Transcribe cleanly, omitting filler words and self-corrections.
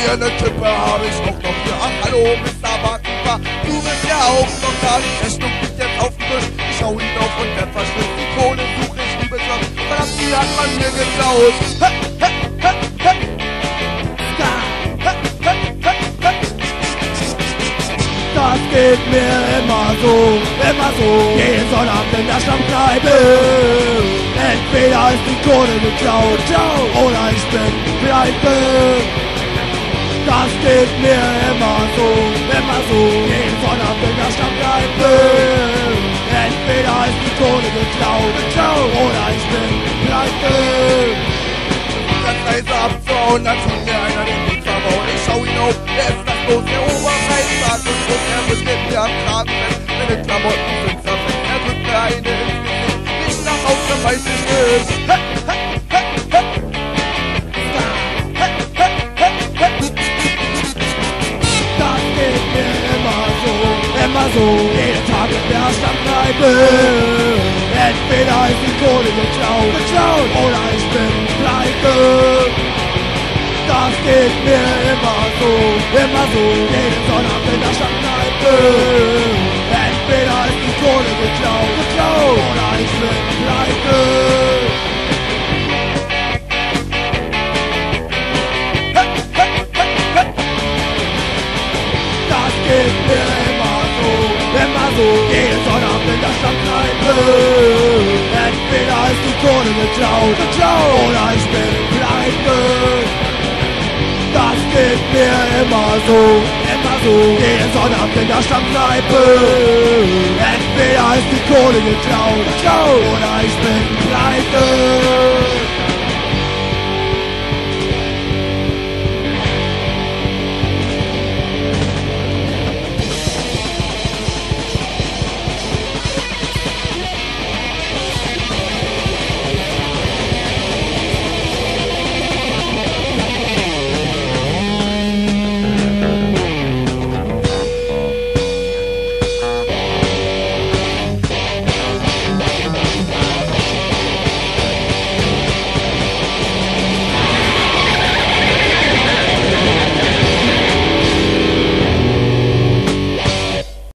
hier ne Chippe, hab ich auch noch hier. Ach, hallo, Mr. Barkeeper, du bist ja auch noch da. Er stumpft mich jetzt auf den Tisch, ich schau ihn auf und der verschwindet. Die Kohle suche ich liebe Gott, verdammt, die hat man mir geklaut. Ha, ha, ha, ha. Ska, ha, ha, ha, ha. Das geht mir immer so. Jeden Sonnabend in der Stammkneipe. Entweder ist die Kohle geklaut, oder ich bin pleite. Das geht mir immer so. Jeden Sonnabend in der Stammkneipe. Entweder ist die Kohle geklaut, oder ich bin pleite. Ganz leise abzuhauen, dann tut mir einer den Weg verbauen. Ich schau ihn auf, der ist das los, der Oberpreis und groß, er bestimmt mir am Kragen fest. Meine Klamotten sind zerfetzt, er drückt mir eine ins Gesicht. Ich lach auf, dann weiß ich nicht. Ha, ha, ha, ha. Ha, ha, ha, ha, ha. Das geht mir immer so. Jeden Tag in der Stammkneipe. Entweder ist die Kohle geklaut, oder ich bin pleite. Das geht mir immer so. Jeden Sonnabend in der Stammkneipe. Entweder ist die Kohle geklaut, oder ich bin pleite. Das geht mir immer so. Jeden Sonnabend in der Stammkneipe. Entweder ist die Kohle geklaut, oder ich bin pleite. Das geht mir immer so. Jeden Sonnabend in der Stammkneipe. Entweder ist die Kohle geklaut, oder ich bin pleite.